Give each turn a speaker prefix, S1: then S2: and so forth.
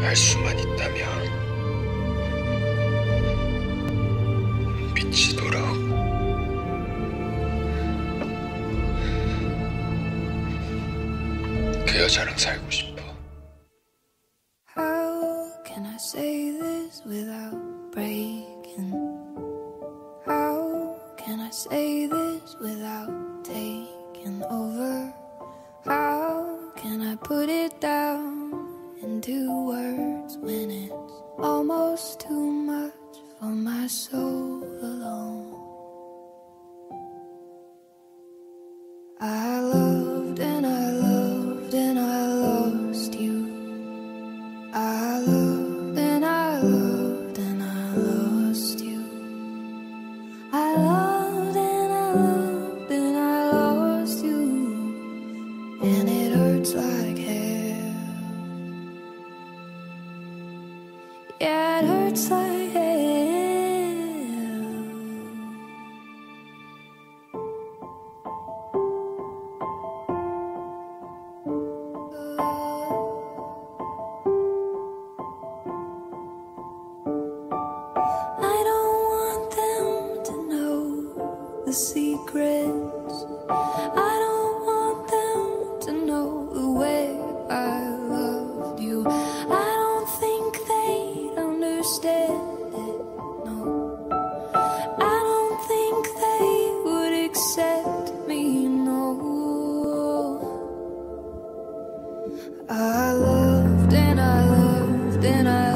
S1: 할 수만 있다면 미치도록 그 여자랑 살고 싶어.
S2: How can I say this without breaking? How can I say this without taking over? How can I put it down into words when it's almost too much for my soul alone? I loved and I loved and I lost you. I loved and I loved and I lost you. I loved and I loved and I lost you. And it hurts like hell. Yeah, it hurts like hell. I don't want them to know the secrets. I don't want them to know the way I loved you. I don't think they'd understand it, no. I don't think they would accept me, no. I loved and I loved and I